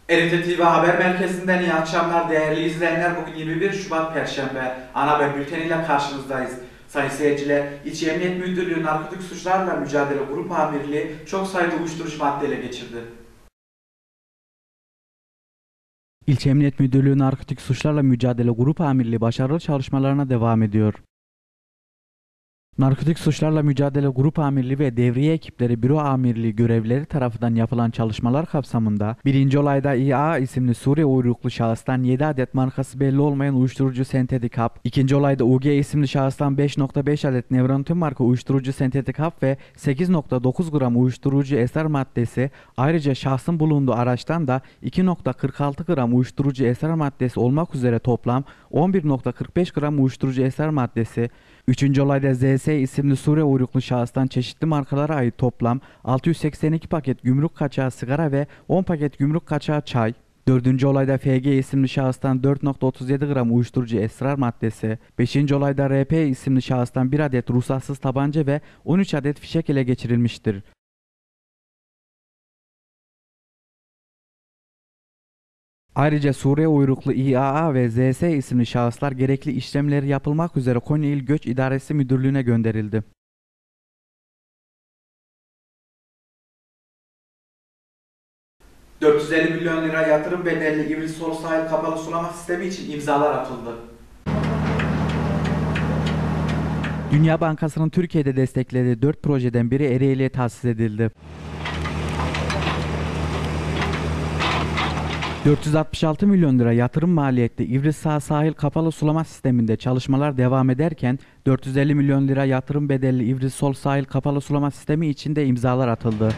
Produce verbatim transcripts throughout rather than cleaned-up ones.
R T T V Haber Merkezi'nden iyi akşamlar değerli izleyenler. Bugün yirmi bir Şubat Perşembe. Ana haber bülteniyle karşınızdayız. Sayın seyirciler, İç Emniyet Müdürlüğü Narkotik Suçlarla Mücadele Grup Amirliği çok sayıda uyuşturucu madde ele geçirdi. İlçe Emniyet Müdürlüğü Narkotik Suçlarla Mücadele Grup Amirliği başarılı çalışmalarına devam ediyor. Narkotik Suçlarla Mücadele Grup Amirliği ve Devriye Ekipleri Büro Amirliği görevlileri tarafından yapılan çalışmalar kapsamında birinci olayda İ A isimli Suriye uyruklu şahıstan yedi adet markası belli olmayan uyuşturucu sentetik hap, ikinci olayda U G isimli şahıstan beş nokta beş adet Nevrontin marka uyuşturucu sentetik hap ve sekiz nokta dokuz gram uyuşturucu eser maddesi, ayrıca şahsın bulunduğu araçtan da iki nokta kırk altı gram uyuşturucu eser maddesi olmak üzere toplam on bir nokta kırk beş gram uyuşturucu eser maddesi, üçüncü olayda Z S isimli Suriye uyruklu şahıstan çeşitli markalara ait toplam altı yüz seksen iki paket gümrük kaçağı sigara ve on paket gümrük kaçağı çay, dördüncü olayda F G isimli şahıstan dört nokta otuz yedi gram uyuşturucu esrar maddesi, beşinci olayda R P isimli şahıstan bir adet ruhsatsız tabanca ve on üç adet fişek ele geçirilmiştir. Ayrıca Suriye uyruklu İ A A ve Z S isimli şahıslar gerekli işlemleri yapılmak üzere Konya İl Göç İdaresi Müdürlüğü'ne gönderildi. dört yüz elli milyon lira yatırım bedelli İvri Sol Sahil Kapalı Sulama Sistemi için imzalar atıldı. Dünya Bankası'nın Türkiye'de desteklediği dört projeden biri Ereğli'ye tahsis edildi. dört yüz altmış altı milyon lira yatırım maliyetli İvri Sağ Sahil Kapalı Sulama Sistemi'nde çalışmalar devam ederken dört yüz elli milyon lira yatırım bedelli İvri Sol Sahil Kapalı Sulama Sistemi için de imzalar atıldı.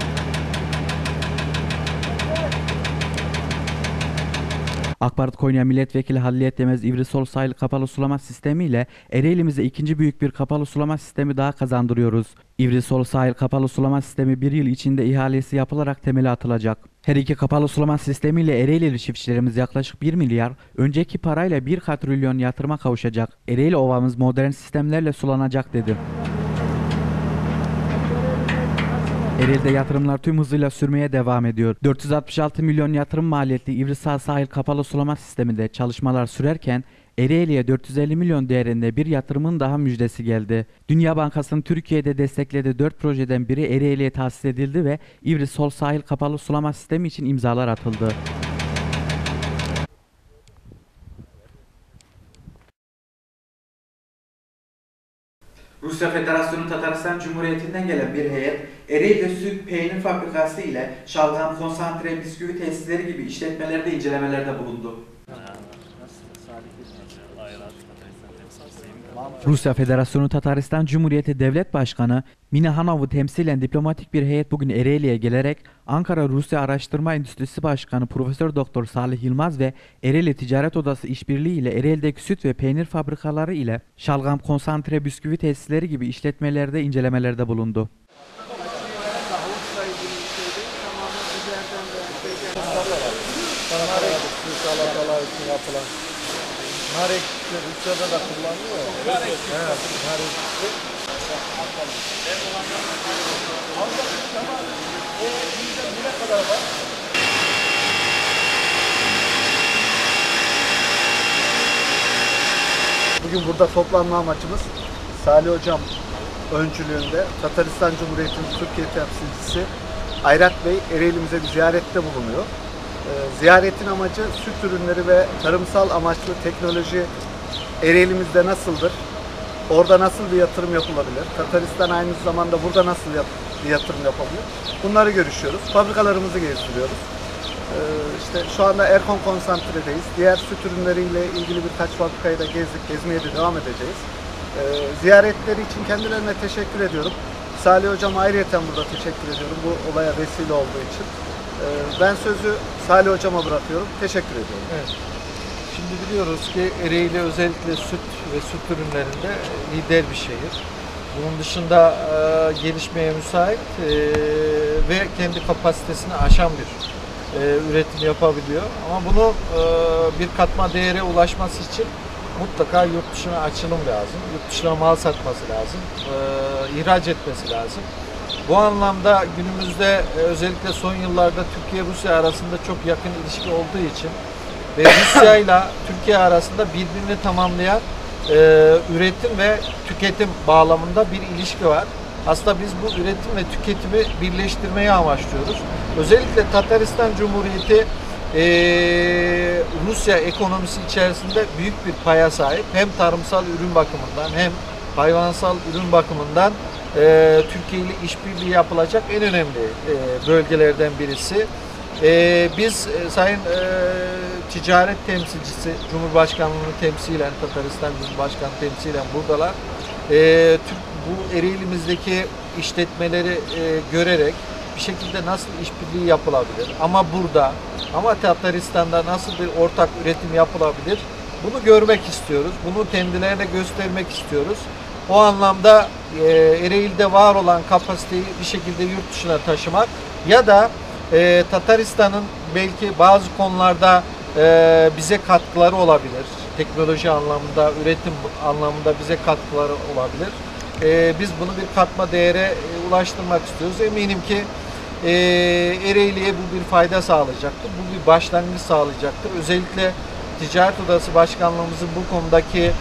AK Parti Konya Milletvekili Halliye Demez İvri Sol Sahil Kapalı Sulama Sistemi ile Ereğli'mize ikinci büyük bir kapalı sulama sistemi daha kazandırıyoruz. İvri Sol Sahil Kapalı Sulama Sistemi bir yıl içinde ihalesi yapılarak temeli atılacak. Her iki kapalı sulama sistemi ile Ereğlili çiftçilerimiz yaklaşık bir milyar, önceki parayla bir katrilyon yatırıma kavuşacak. Ereğli ovamız modern sistemlerle sulanacak dedi. Ereğli'de yatırımlar tüm hızıyla sürmeye devam ediyor. dört yüz altmış altı milyon yatırım maliyetli İvri Sağ Sahil Kapalı Sulama Sistemi'nde çalışmalar sürerken Ereğli'ye dört yüz elli milyon değerinde bir yatırımın daha müjdesi geldi. Dünya Bankası'nın Türkiye'de desteklediği dört projeden biri Ereğli'ye tahsis edildi ve İvri Sol Sahil Kapalı Sulama Sistemi için imzalar atıldı. Rusya Federasyonu Tataristan Cumhuriyeti'nden gelen bir heyet, Ereğli Süt Peynir Fabrikası ile Şalgam Konsantre Bisküvi Tesisleri gibi işletmelerde incelemelerde bulundu. Rusya Federasyonu Tataristan Cumhuriyeti Devlet Başkanı Mine Hanov'u temsilen diplomatik bir heyet bugün Ereğli'ye gelerek Ankara Rusya Araştırma Enstitüsü Başkanı Profesör Doktor Salih Yılmaz ve Ereğli Ticaret Odası işbirliği ile Ereğli'deki süt ve peynir fabrikaları ile şalgam konsantre bisküvi tesisleri gibi işletmelerde incelemelerde bulundu. Nar ekşisi Rusya'da da kullanılıyor. Nar ekşisi. Evet, nar ekşisi. Ne kadar var? Bugün burada toplanma amacımız Salih Hocam öncülüğünde Tataristan Cumhuriyeti'nin Türkiye temsilcisi Ayrat Bey Ereğli'mize bir ziyarette bulunuyor. Ziyaretin amacı süt ürünleri ve tarımsal amaçlı teknoloji Ereğli'mizde nasıldır? Orada nasıl bir yatırım yapılabilir? Tataristan aynı zamanda burada nasıl bir yatırım yapabilir? Bunları görüşüyoruz. Fabrikalarımızı gezdiriyoruz. Ee, işte şu anda Erkon Konsantre'deyiz. Diğer süt ürünleriyle ilgili birkaç fabrikayı da gezdik. Gezmeye de devam edeceğiz. Ee, ziyaretleri için kendilerine teşekkür ediyorum. Salih Hocam ayrıyeten burada teşekkür ediyorum bu olaya vesile olduğu için. Ben sözü Salih Hocam'a bırakıyorum. Teşekkür ediyorum. Evet. Şimdi biliyoruz ki Ereğli özellikle süt ve süt ürünlerinde lider bir şehir. Bunun dışında e, gelişmeye müsait e, ve kendi kapasitesini aşan bir e, üretim yapabiliyor. Ama bunu e, bir katma değere ulaşması için mutlaka yurt dışına açılım lazım. Yurt dışına mal satması lazım. E, ihraç etmesi lazım. Bu anlamda günümüzde özellikle son yıllarda Türkiye-Rusya arasında çok yakın ilişki olduğu için ve Rusya ile Türkiye arasında birbirini tamamlayan e, üretim ve tüketim bağlamında bir ilişki var. Aslında biz bu üretim ve tüketimi birleştirmeyi amaçlıyoruz. Özellikle Tataristan Cumhuriyeti e, Rusya ekonomisi içerisinde büyük bir paya sahip. Hem tarımsal ürün bakımından hem hayvansal ürün bakımından e, Türkiye ile işbirliği yapılacak en önemli e, bölgelerden birisi. E, biz e, Sayın e, Ticaret Temsilcisi, Cumhurbaşkanlığını temsilen, Tataristan Cumhurbaşkanı temsilen buradalar. E, Türk, bu Ereğli'mizdeki işletmeleri e, görerek bir şekilde nasıl işbirliği yapılabilir ama burada, ama Tataristan'da nasıl bir ortak üretim yapılabilir, bunu görmek istiyoruz. Bunu kendilerine göstermek istiyoruz. O anlamda e, Ereğli'de var olan kapasiteyi bir şekilde yurt dışına taşımak ya da e, Tataristan'ın belki bazı konularda e, bize katkıları olabilir. Teknoloji anlamında, üretim anlamında bize katkıları olabilir. E, biz bunu bir katma değere e, ulaştırmak istiyoruz. Eminim ki e, Ereğli'ye bu bir fayda sağlayacaktır. Bu bir başlangıç sağlayacaktır. Özellikle Ticaret Odası Başkanlığımızın bu konudaki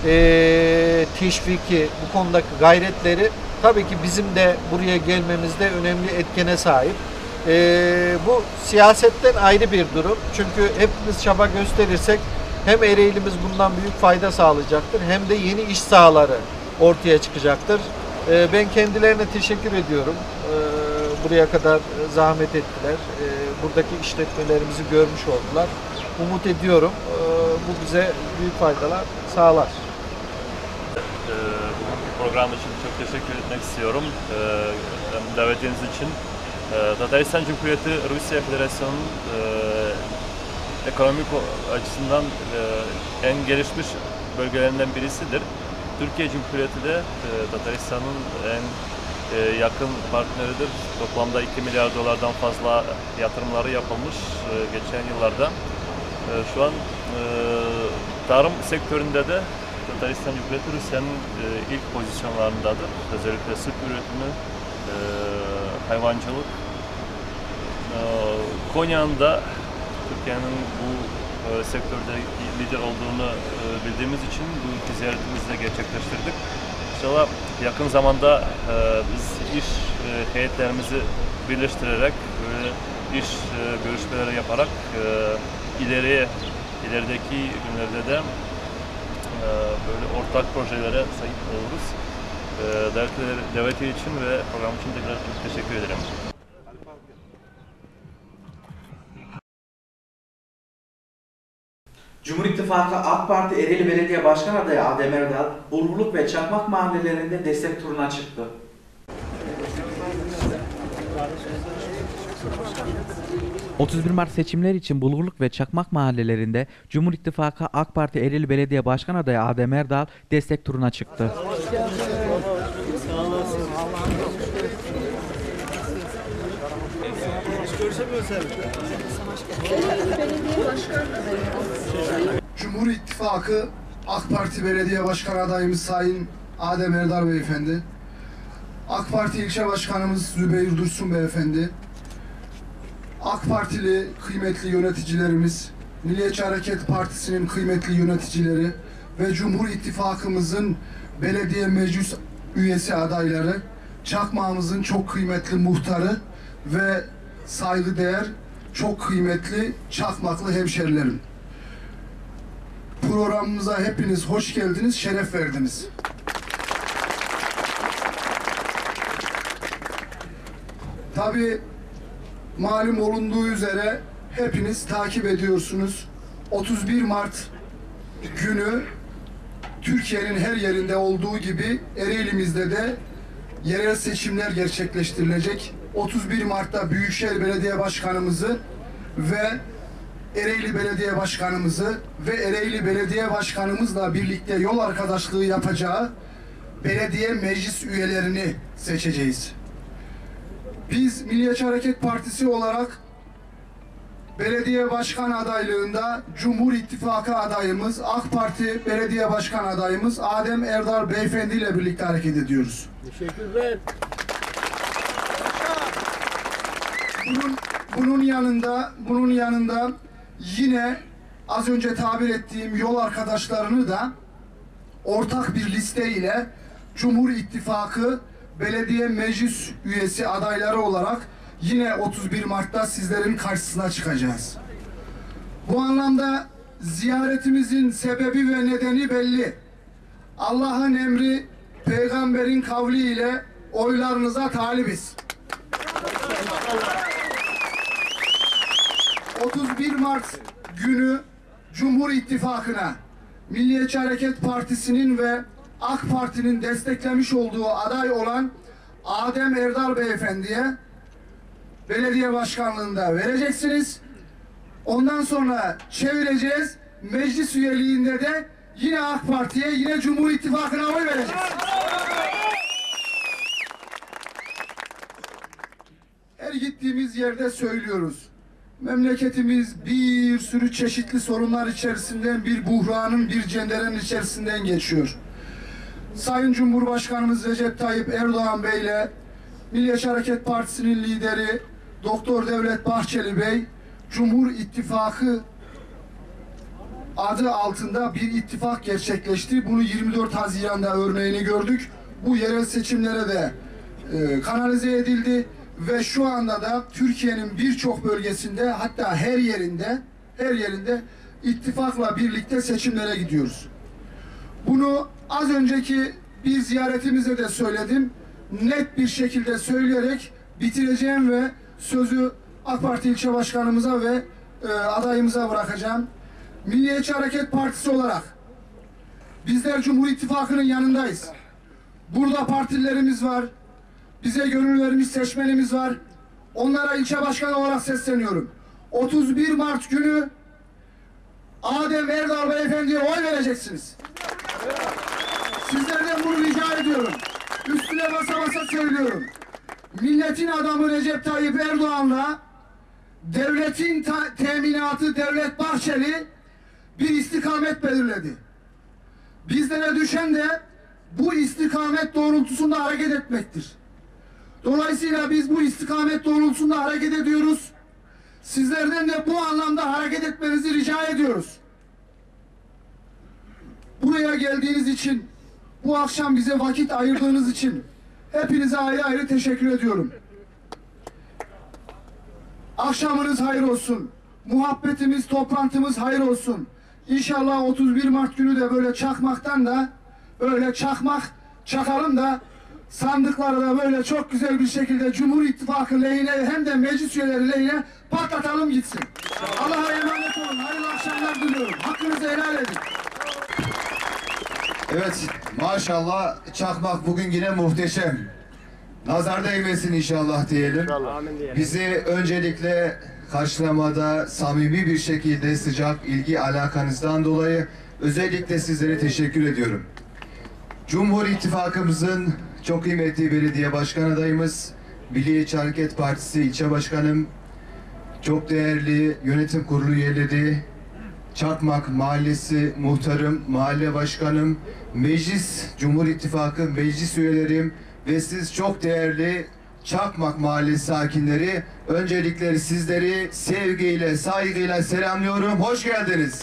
e, teşviki, bu konudaki gayretleri tabii ki bizim de buraya gelmemizde önemli etkene sahip. E, bu siyasetten ayrı bir durum. Çünkü hepimiz çaba gösterirsek hem Ereğli'miz bundan büyük fayda sağlayacaktır hem de yeni iş sahaları ortaya çıkacaktır. E, ben kendilerine teşekkür ediyorum. E, buraya kadar zahmet ettiler. E, buradaki işletmelerimizi görmüş oldular. Umut ediyorum. E, bu bize büyük faydalar sağlar. E, bugünkü program için çok teşekkür etmek istiyorum. E, davetiniz için. E, Tataristan Cumhuriyeti Rusya Federasyonu'nun e, ekonomik açısından e, en gelişmiş bölgelerinden birisidir. Türkiye Cumhuriyeti de e, Tataristan'ın en e, yakın partneridir. Toplamda iki milyar dolardan fazla yatırımları yapılmış e, geçen yıllarda. E, şu an e, tarım sektöründe de Tataristan Cumhuriyeti Rusya'nın e, ilk pozisyonlarındadır. Özellikle süt üretimi, e, hayvancılık. E, Konya'nda Türkiye'nin bu e, sektörde lider olduğunu e, bildiğimiz için bu ziyaretimizi de gerçekleştirdik. İnşallah yakın zamanda e, biz iş e, heyetlerimizi birleştirerek böyle iş e, görüşmeleri yaparak e, ileriye ilerideki günlerde de e, böyle ortak projelere sahip oluruz. E, daveti için ve program için tekrar çok teşekkür ederim. Cumhur İttifakı AK Parti Ereğli Belediye Başkan Adayı Adem Erdal, Bulgurluk ve Çakmak mahallelerinde destek turuna çıktı. otuz bir Mart seçimleri için Bulgurluk ve Çakmak mahallelerinde Cumhur İttifakı AK Parti Ereğli Belediye Başkan Adayı Adem Erdal destek turuna çıktı. Cumhur İttifakı AK Parti Belediye Başkan adayımız Sayın Adem Erdal Beyefendi, AK Parti İlçe Başkanımız Zübeyir Dursun Beyefendi, AK Partili kıymetli yöneticilerimiz, Milliyetçi Hareket Partisi'nin kıymetli yöneticileri ve Cumhur İttifakımızın belediye meclis üyesi adayları, Çakmağımızın çok kıymetli muhtarı ve saygıdeğer çok kıymetli Çakmaklı hemşerilerim. Programımıza hepiniz hoş geldiniz, şeref verdiniz. Tabii malum olunduğu üzere hepiniz takip ediyorsunuz. otuz bir Mart günü Türkiye'nin her yerinde olduğu gibi Ereğli'mizde de yerel seçimler gerçekleştirilecek. otuz bir Mart'ta Büyükşehir Belediye Başkanımızı ve Ereğli Belediye Başkanımızı ve Ereğli Belediye Başkanımızla birlikte yol arkadaşlığı yapacağı belediye meclis üyelerini seçeceğiz. Biz Milliyetçi Hareket Partisi olarak belediye başkan adaylığında Cumhur İttifakı adayımız, AK Parti belediye başkan adayımız Adem Erdal Beyefendi ile birlikte hareket ediyoruz. Teşekkürler. bunun yanında bunun yanında yine az önce tabir ettiğim yol arkadaşlarını da ortak bir liste ile Cumhur İttifakı Belediye Meclis Üyesi adayları olarak yine otuz bir Mart'ta sizlerin karşısına çıkacağız. Bu anlamda ziyaretimizin sebebi ve nedeni belli. Allah'ın emri, peygamberin kavli ile oylarınıza talibiz. otuz bir Mart günü Cumhur İttifakı'na Milliyetçi Hareket Partisi'nin ve AK Parti'nin desteklemiş olduğu aday olan Adem Erdal Beyefendi'ye belediye başkanlığında vereceksiniz. Ondan sonra çevireceğiz. Meclis üyeliğinde de yine AK Parti'ye, yine Cumhur İttifakı'na oy vereceğiz. Her gittiğimiz yerde söylüyoruz. Memleketimiz bir sürü çeşitli sorunlar içerisinden, bir buhranın, bir cenderenin içerisinden geçiyor. Sayın Cumhurbaşkanımız Recep Tayyip Erdoğan Bey ile Milliyetçi Hareket Partisi'nin lideri Doktor Devlet Bahçeli Bey, Cumhur İttifakı adı altında bir ittifak gerçekleşti. Bunu yirmi dört Haziran'da örneğini gördük. Bu yerel seçimlere de e, kanalize edildi ve şu anda da Türkiye'nin birçok bölgesinde, hatta her yerinde her yerinde ittifakla birlikte seçimlere gidiyoruz. Bunu az önceki bir ziyaretimizde de söyledim. Net bir şekilde söyleyerek bitireceğim ve sözü AK Parti ilçe başkanımıza ve e, adayımıza bırakacağım. Milliyetçi Hareket Partisi olarak bizler Cumhur İttifakı'nın yanındayız. Burada partililerimiz var. Bize gönül vermiş seçmenimiz var. Onlara ilçe başkanı olarak sesleniyorum. otuz bir Mart günü Adem Erdal Beyefendi'ye oy vereceksiniz. Sizlerden bunu rica ediyorum. Üstüne basa basa söylüyorum. Milletin adamı Recep Tayyip Erdoğan'la devletin teminatı Devlet Bahçeli bir istikamet belirledi. Bizlere düşen de bu istikamet doğrultusunda hareket etmektir. Dolayısıyla biz bu istikamet doğrultusunda hareket ediyoruz. Sizlerden de bu anlamda hareket etmenizi rica ediyoruz. Buraya geldiğiniz için, bu akşam bize vakit ayırdığınız için hepinize ayrı ayrı teşekkür ediyorum. Akşamınız hayır olsun. Muhabbetimiz, toplantımız hayır olsun. İnşallah otuz bir Mart günü de böyle çakmaktan da böyle çakmak çakalım da sandıkları da böyle çok güzel bir şekilde Cumhur İttifakı lehine hem de meclis üyeleri lehine patlatalım gitsin. Allah'a emanet olun. Hayırlı akşamlar diliyorum. Hakkınızı helal edin. Evet, maşallah çakmak bugün yine muhteşem. Nazar değmesin inşallah diyelim. Bizi öncelikle karşılamada samimi bir şekilde sıcak ilgi alakanızdan dolayı özellikle sizlere teşekkür ediyorum. Cumhur İttifakımızın çok kıymetli belediye başkan adayımız, Milliyetçi Hareket Partisi ilçe başkanım, çok değerli yönetim kurulu üyeleri, Çakmak Mahallesi muhtarım, mahalle başkanım, meclis, Cumhur İttifakı meclis üyelerim ve siz çok değerli Çakmak Mahallesi sakinleri, öncelikle sizleri sevgiyle, saygıyla selamlıyorum. Hoş geldiniz.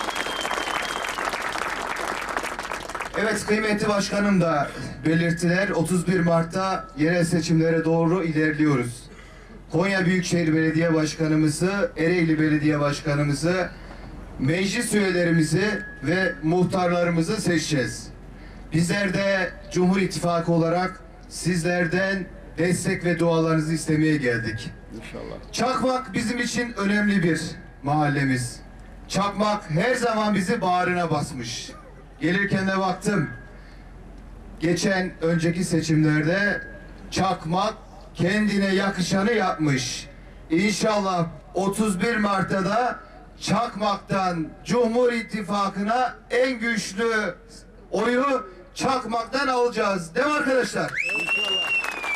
Evet, kıymetli başkanım da belirttiler. otuz bir Mart'ta yerel seçimlere doğru ilerliyoruz. Konya Büyükşehir Belediye Başkanımızı, Ereğli Belediye Başkanımızı, meclis üyelerimizi ve muhtarlarımızı seçeceğiz. Bizler de Cumhur İttifakı olarak sizlerden destek ve dualarınızı istemeye geldik. İnşallah. Çakmak bizim için önemli bir mahallemiz. Çakmak her zaman bizi bağrına basmış. Gelirken de baktım. Geçen önceki seçimlerde Çakmak kendine yakışanı yapmış. İnşallah otuz bir Mart'ta da Çakmak'tan Cumhur İttifakı'na en güçlü oyu Çakmak'tan alacağız. Değil mi arkadaşlar? İnşallah.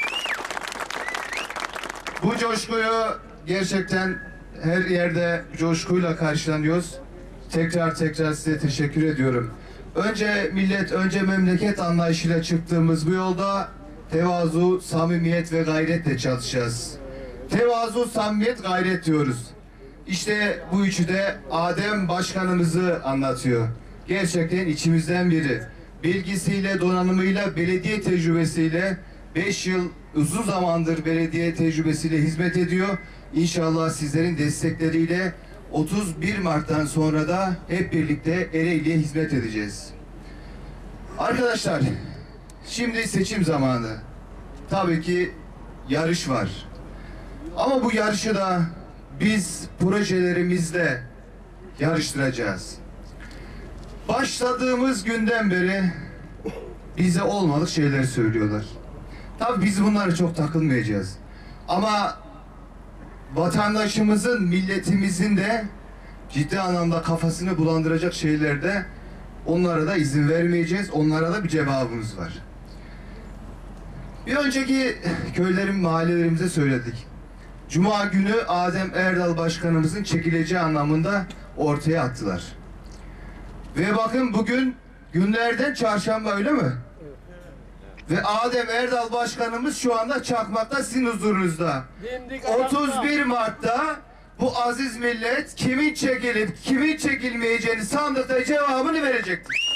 Bu coşkuyu gerçekten her yerde coşkuyla karşılanıyoruz. Tekrar tekrar size teşekkür ediyorum. Önce millet, önce memleket anlayışıyla çıktığımız bu yolda tevazu, samimiyet ve gayretle çalışacağız. tevazu, samimiyet, gayret diyoruz. İşte bu üçü de Adem Başkanımızı anlatıyor. Gerçekten içimizden biri. Bilgisiyle, donanımıyla, belediye tecrübesiyle beş yıl uzun zamandır belediye tecrübesiyle hizmet ediyor. İnşallah sizlerin destekleriyle otuz bir Mart'tan sonra da hep birlikte Ereğli'ye hizmet edeceğiz. Arkadaşlar, şimdi seçim zamanı. Tabii ki yarış var. Ama bu yarışı da biz projelerimizle yarıştıracağız. Başladığımız günden beri bize olmadık şeyler söylüyorlar. Tabii biz bunlara çok takılmayacağız. Ama vatandaşımızın, milletimizin de ciddi anlamda kafasını bulandıracak şeylerde onlara da izin vermeyeceğiz. Onlara da bir cevabımız var. Bir önceki köylerin, mahallelerimize söyledik. Cuma günü Adem Erdal Başkanımızın çekileceği anlamında ortaya attılar. Ve bakın bugün günlerden çarşamba, öyle mi? Ve Adem Erdal Başkanımız şu anda Çakmak'ta, sizin huzurunuzda. otuz bir Mart'ta bu aziz millet kimin çekilip kimin çekilmeyeceğini sandıkta cevabını verecektir.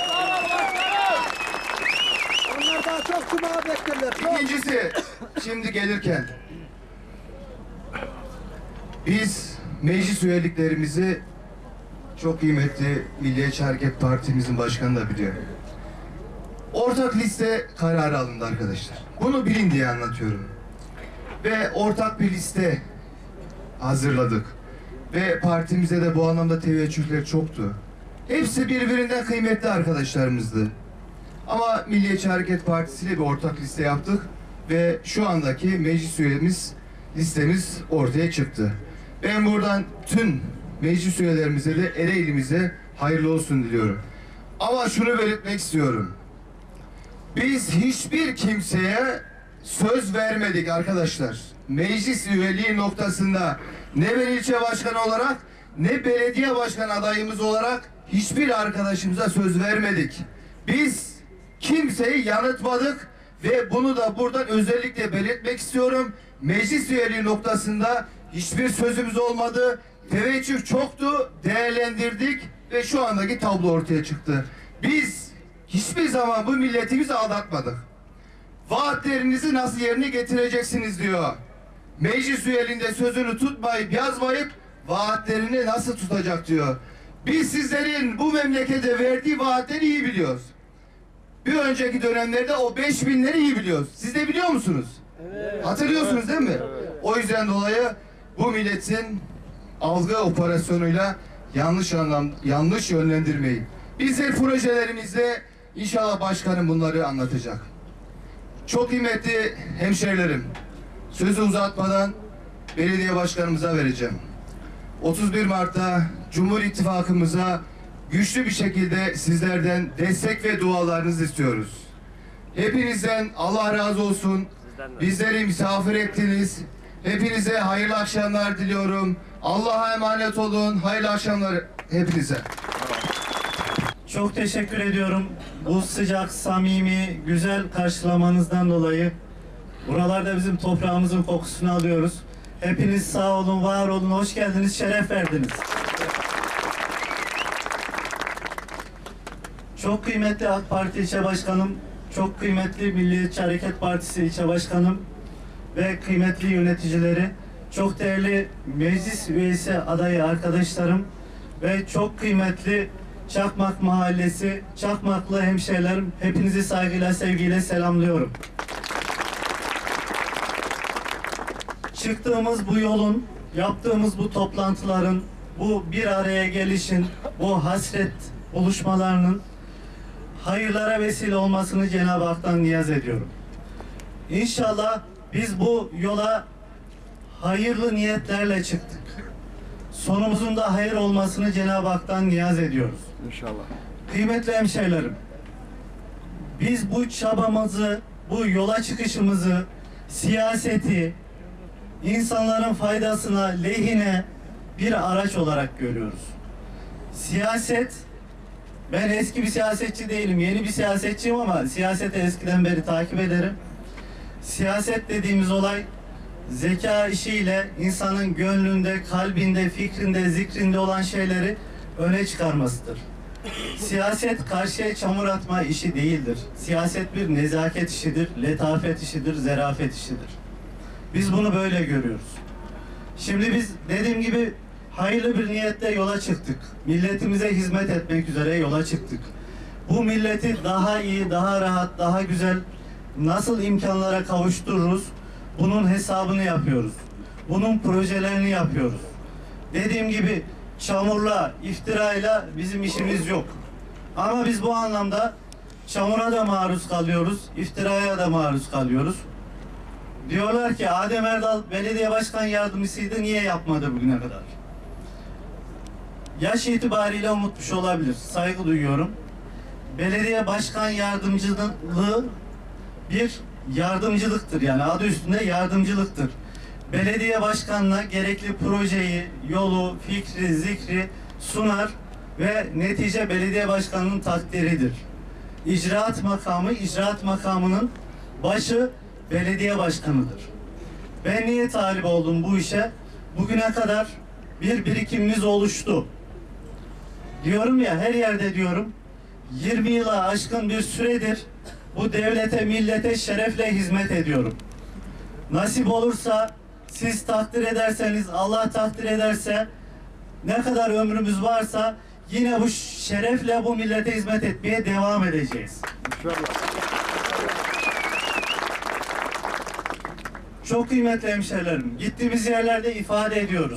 Onlar daha çok cuma beklerler. İkincisi, şimdi gelirken biz meclis üyeliklerimizi çok kıymetli Milliyetçi Hareket Partimizin başkanı da biliyor. Ortak liste kararı alındı arkadaşlar. Bunu bilin diye anlatıyorum. Ve ortak bir liste hazırladık. Ve partimize de bu anlamda teveccühler çoktu. Hepsi birbirinden kıymetli arkadaşlarımızdı. Ama Milliyetçi Hareket Partisi ile bir ortak liste yaptık. Ve şu andaki meclis üyemiz listemiz ortaya çıktı. Ben buradan tüm meclis üyelerimize de Ereğli'mize hayırlı olsun diliyorum. Ama şunu belirtmek istiyorum. Biz hiçbir kimseye söz vermedik arkadaşlar. Meclis üyeliği noktasında ne ben ilçe başkanı olarak ne belediye başkanı adayımız olarak hiçbir arkadaşımıza söz vermedik. Biz kimseyi yanıltmadık ve bunu da buradan özellikle belirtmek istiyorum. Meclis üyeliği noktasında hiçbir sözümüz olmadı. Teveccüh çoktu, değerlendirdik ve şu andaki tablo ortaya çıktı. Biz hiçbir zaman bu milletimizi aldatmadık. Vaatlerinizi nasıl yerine getireceksiniz diyor. Meclis üyeliğinde sözünü tutmayıp yazmayıp vaatlerini nasıl tutacak diyor. Biz sizlerin bu memlekete verdiği vaatleri iyi biliyoruz. Bir önceki dönemlerde o beş binleri iyi biliyoruz. Siz de biliyor musunuz? Evet. Hatırlıyorsunuz değil mi? Evet. O yüzden dolayı bu milletin algı operasyonuyla yanlış anlam, yanlış yönlendirmeyin. Bizler projelerimizde inşallah başkanım bunları anlatacak. Çok kıymetli hemşerilerim, sözü uzatmadan belediye başkanımıza vereceğim. otuz bir Mart'ta Cumhur İttifakımıza güçlü bir şekilde sizlerden destek ve dualarınızı istiyoruz. Hepinizden Allah razı olsun. Bizleri misafir ettiniz. Hepinize hayırlı akşamlar diliyorum. Allah'a emanet olun. Hayırlı akşamlar hepinize. Çok teşekkür ediyorum. Bu sıcak, samimi, güzel karşılamanızdan dolayı. Buralarda bizim toprağımızın kokusunu alıyoruz. Hepiniz sağ olun, var olun, hoş geldiniz, şeref verdiniz. Çok kıymetli AK Parti ilçe başkanım, çok kıymetli Milliyetçi Hareket Partisi ilçe başkanım ve kıymetli yöneticileri, çok değerli meclis üyesi adayı arkadaşlarım ve çok kıymetli Çakmak Mahallesi, Çakmaklı hemşehrilerim, hepinizi saygıyla, sevgiyle selamlıyorum. Çıktığımız bu yolun, yaptığımız bu toplantıların, bu bir araya gelişin, bu hasret buluşmalarının hayırlara vesile olmasını Cenab-ı Hak'tan niyaz ediyorum. İnşallah biz bu yola hayırlı niyetlerle çıktık. Sonumuzun da hayır olmasını Cenab-ı Hak'tan niyaz ediyoruz. İnşallah. Kıymetli hemşehrilerim, biz bu çabamızı, bu yola çıkışımızı, siyaseti, insanların faydasına, lehine bir araç olarak görüyoruz. Siyaset, ben eski bir siyasetçi değilim, yeni bir siyasetçiyim ama siyaseti eskiden beri takip ederim. Siyaset dediğimiz olay zeka işiyle insanın gönlünde, kalbinde, fikrinde, zikrinde olan şeyleri öne çıkarmasıdır. Siyaset karşıya çamur atma işi değildir. Siyaset bir nezaket işidir, letafet işidir, zerafet işidir. Biz bunu böyle görüyoruz. Şimdi biz dediğim gibi hayırlı bir niyetle yola çıktık. Milletimize hizmet etmek üzere yola çıktık. Bu milleti daha iyi, daha rahat, daha güzel nasıl imkanlara kavuştururuz? Bunun hesabını yapıyoruz. Bunun projelerini yapıyoruz. Dediğim gibi çamurla, iftirayla bizim işimiz yok. Ama biz bu anlamda çamura da maruz kalıyoruz, iftiraya da maruz kalıyoruz. Diyorlar ki Adem Erdal belediye başkan yardımcısıydı, niye yapmadı bugüne kadar? Yaş itibariyle unutmuş olabilir, saygı duyuyorum. Belediye başkan yardımcılığı bir yardımcılıktır, yani adı üstünde yardımcılıktır. Belediye başkanına gerekli projeyi, yolu, fikri, zikri sunar ve netice belediye başkanının takdiridir. İcraat makamı, icraat makamının başı belediye başkanıdır. Ben niye talip oldum bu işe? Bugüne kadar bir birikimimiz oluştu. Diyorum ya, her yerde diyorum, yirmi yıla aşkın bir süredir bu devlete, millete şerefle hizmet ediyorum. Nasip olursa, siz takdir ederseniz, Allah takdir ederse, ne kadar ömrümüz varsa yine bu şerefle bu millete hizmet etmeye devam edeceğiz. Çok kıymetli hemşehrilerim, gittiğimiz yerlerde ifade ediyoruz.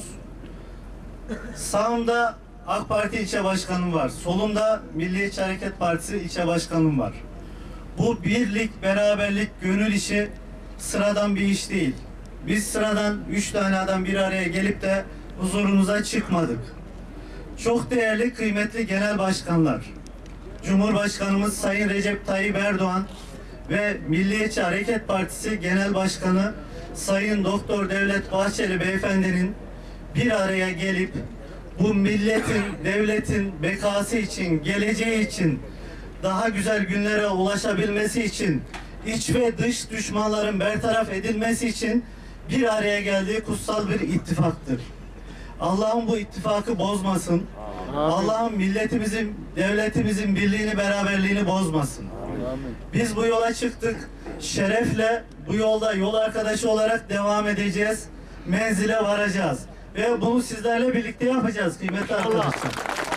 Sağımda AK Parti ilçe başkanım var, solumda Milliyetçi Hareket Partisi ilçe başkanım var. Bu birlik, beraberlik, gönül işi sıradan bir iş değil. Biz sıradan üç tane adam bir araya gelip de huzurunuza çıkmadık. Çok değerli, kıymetli genel başkanlar, Cumhurbaşkanımız Sayın Recep Tayyip Erdoğan ve Milliyetçi Hareket Partisi Genel Başkanı Sayın Doktor Devlet Bahçeli Beyefendinin bir araya gelip bu milletin, devletin bekası için, geleceği için, daha güzel günlere ulaşabilmesi için, iç ve dış düşmanların bertaraf edilmesi için bir araya geldiği kutsal bir ittifaktır. Allah'ım bu ittifakı bozmasın. Allah'ım milletimizin, devletimizin birliğini, beraberliğini bozmasın. Biz bu yola çıktık. Şerefle bu yolda yol arkadaşı olarak devam edeceğiz. Menzile varacağız. Ve bunu sizlerle birlikte yapacağız kıymetli arkadaşlar.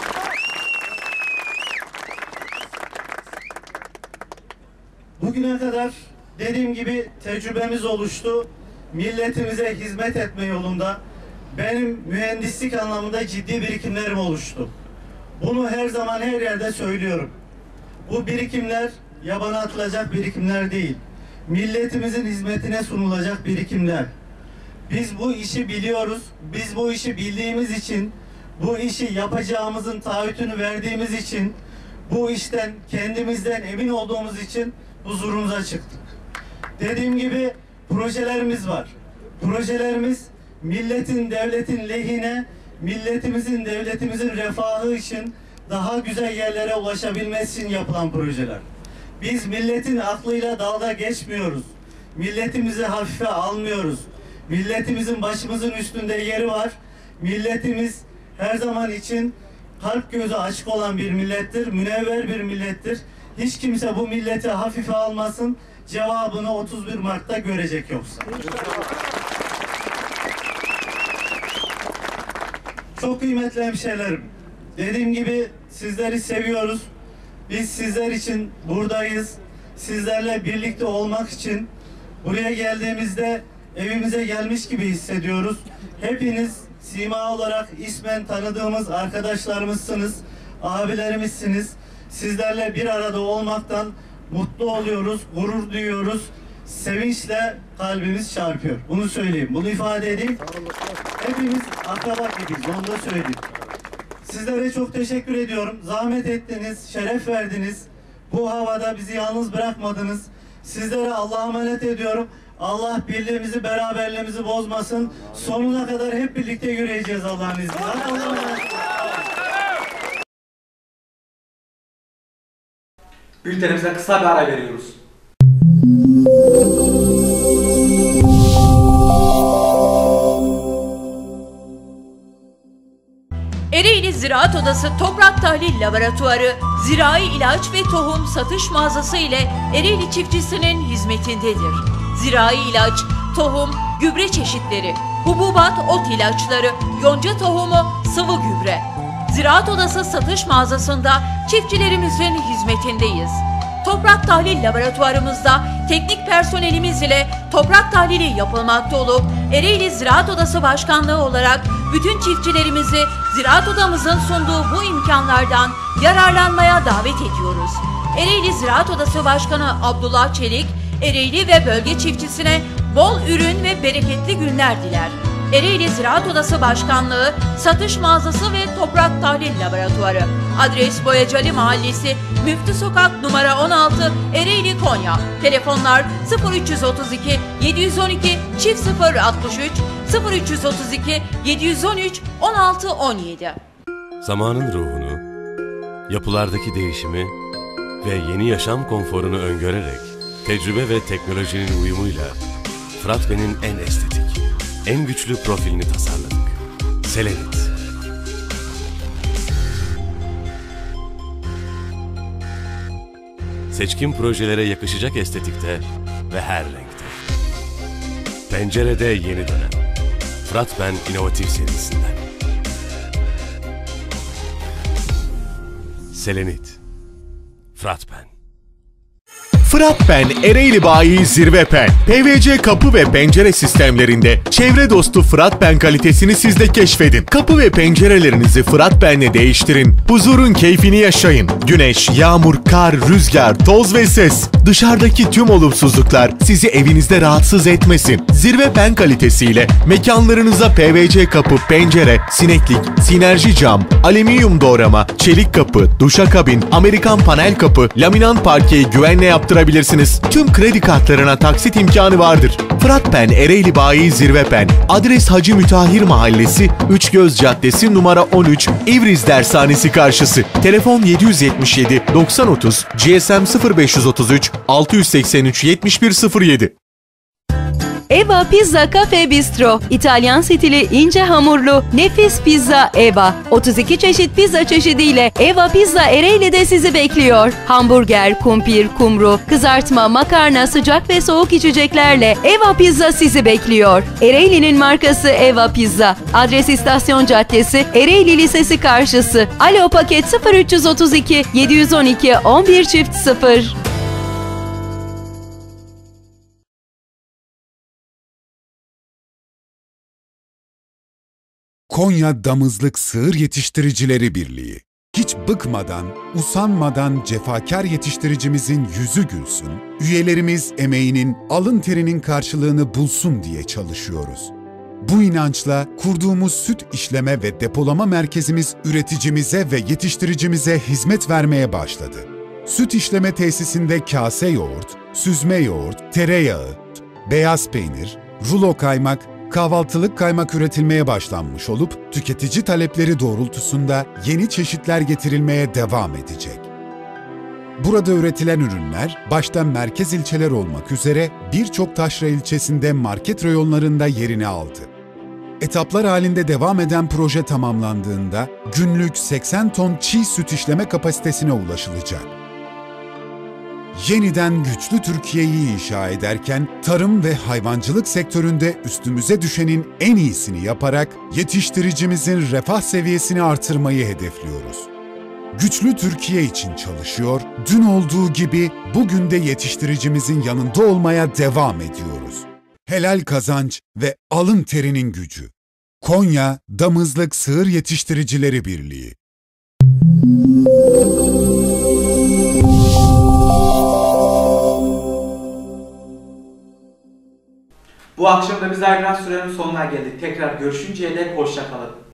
Bugüne kadar dediğim gibi tecrübemiz oluştu. Milletimize hizmet etme yolunda benim mühendislik anlamında ciddi birikimlerim oluştu. Bunu her zaman her yerde söylüyorum. Bu birikimler yabana atılacak birikimler değil. Milletimizin hizmetine sunulacak birikimler. Biz bu işi biliyoruz. Biz bu işi bildiğimiz için, bu işi yapacağımızın taahhütünü verdiğimiz için, bu işten kendimizden emin olduğumuz için huzurumuza çıktık. Dediğim gibi projelerimiz var. Projelerimiz milletin, devletin lehine, milletimizin, devletimizin refahı için daha güzel yerlere ulaşabilmesi için yapılan projeler. Biz milletin aklıyla dalga geçmiyoruz. Milletimizi hafife almıyoruz. Milletimizin başımızın üstünde yeri var. Milletimiz her zaman için kalp gözü açık olan bir millettir, münevver bir millettir. Hiç kimse bu milleti hafife almasın. Cevabını otuz bir Mart'ta görecek yoksa. Çok kıymetli hemşehrilerim. Dediğim gibi sizleri seviyoruz. Biz sizler için buradayız. Sizlerle birlikte olmak için buraya geldiğimizde evimize gelmiş gibi hissediyoruz. Hepiniz sima olarak ismen tanıdığımız arkadaşlarımızsınız, abilerimizsiniz. Sizlerle bir arada olmaktan mutlu oluyoruz, gurur duyuyoruz. Sevinçle kalbimiz çarpıyor. Bunu söyleyeyim, bunu ifade edeyim. Hepimiz akraba gibiyiz, onu da söyleyeyim. Sizlere çok teşekkür ediyorum. Zahmet ettiniz, şeref verdiniz. Bu havada bizi yalnız bırakmadınız. Sizlere Allah'a emanet ediyorum. Allah birliğimizi, beraberliğimizi bozmasın. Sonuna kadar hep birlikte yürüyeceğiz Allah'ın izniyle. Allah'a emanet. Bültenimize kısa bir ara veriyoruz. Ereğli Ziraat Odası Toprak Tahlil Laboratuvarı, zirai ilaç ve tohum satış mağazası ile Ereğli çiftçisinin hizmetindedir. Zirai ilaç, tohum, gübre çeşitleri, hububat, ot ilaçları, yonca tohumu, sıvı gübre. Ziraat Odası satış mağazasında çiftçilerimizin hizmetindeyiz. Toprak tahlil laboratuvarımızda teknik personelimiz ile toprak tahlili yapılmakta olup Ereğli Ziraat Odası Başkanlığı olarak bütün çiftçilerimizi Ziraat Odamızın sunduğu bu imkanlardan yararlanmaya davet ediyoruz. Ereğli Ziraat Odası Başkanı Abdullah Çelik, Ereğli ve bölge çiftçisine bol ürün ve bereketli günler diler. Ereğli Ziraat Odası Başkanlığı, Satış Mağazası ve Toprak Tahlil Laboratuvarı. Adres Boyacılı Mahallesi, Müftü Sokak numara on altı, Ereğli, Konya. Telefonlar sıfır üç otuz iki yedi yüz on iki çift sıfır altmış üç, sıfır üç otuz iki yedi yüz on üç on altı on yedi. Zamanın ruhunu, yapılardaki değişimi ve yeni yaşam konforunu öngörerek tecrübe ve teknolojinin uyumuyla Fıratben'in en estetik, en güçlü profilini tasarladık. Selenit. Seçkin projelere yakışacak estetikte ve her renkte. Pencerede yeni dönem. Fıratben inovatif serisinden. Selenit. Fıratben. Fıratben Ereğli Bayi Zirve Pen. P V C kapı ve pencere sistemlerinde çevre dostu Fıratben kalitesini siz de keşfedin. Kapı ve pencerelerinizi Fıratben'le değiştirin. Huzurun keyfini yaşayın. Güneş, yağmur, kar, rüzgar, toz ve ses. Dışarıdaki tüm olumsuzluklar sizi evinizde rahatsız etmesin. Zirve Pen kalitesiyle mekanlarınıza P V C kapı, pencere, sineklik, sinerji cam, alüminyum doğrama, çelik kapı, duşakabin, Amerikan panel kapı, laminant parkeyi güvenle yaptırabilirsiniz. Tüm kredi kartlarına taksit imkanı vardır. Fıratben Ereğli Bayi Zirve Pen. Adres Hacı Mütahhir Mahallesi, Üçgöz Caddesi numara on üç, İvriz Dershanesi karşısı. Telefon yedi yüz yetmiş yedi doksan otuz, G S M sıfır beş yüz otuz üç altı yüz seksen üç yetmiş bir sıfır yedi. Eva Pizza Cafe Bistro, İtalyan stili ince hamurlu nefis pizza Eva. otuz iki çeşit pizza çeşidiyle Eva Pizza Ereğli'de sizi bekliyor. Hamburger, kumpir, kumru, kızartma, makarna, sıcak ve soğuk içeceklerle Eva Pizza sizi bekliyor. Ereğli'nin markası Eva Pizza. Adres İstasyon Caddesi, Ereğli Lisesi karşısı. Alo paket sıfır üç otuz iki yedi yüz on iki on bir çift sıfır. Konya Damızlık Sığır Yetiştiricileri Birliği. Hiç bıkmadan, usanmadan cefakar yetiştiricimizin yüzü gülsün, üyelerimiz emeğinin, alın terinin karşılığını bulsun diye çalışıyoruz. Bu inançla kurduğumuz süt işleme ve depolama merkezimiz üreticimize ve yetiştiricimize hizmet vermeye başladı. Süt işleme tesisinde kase yoğurt, süzme yoğurt, tereyağı, beyaz peynir, rulo kaymak, kahvaltılık kaymak üretilmeye başlanmış olup tüketici talepleri doğrultusunda yeni çeşitler getirilmeye devam edecek. Burada üretilen ürünler başta merkez ilçeler olmak üzere birçok taşra ilçesinde market reyonlarında yerini aldı. Etaplar halinde devam eden proje tamamlandığında günlük seksen ton çiğ süt işleme kapasitesine ulaşılacak. Yeniden güçlü Türkiye'yi inşa ederken tarım ve hayvancılık sektöründe üstümüze düşenin en iyisini yaparak yetiştiricimizin refah seviyesini artırmayı hedefliyoruz. Güçlü Türkiye için çalışıyor, dün olduğu gibi bugün de yetiştiricimizin yanında olmaya devam ediyoruz. Helal kazanç ve alın terinin gücü. Konya Damızlık Sığır Yetiştiricileri Birliği. Bu akşam da biz ayrılan sürenin sonuna geldik. Tekrar görüşünceye dek hoşça kalın.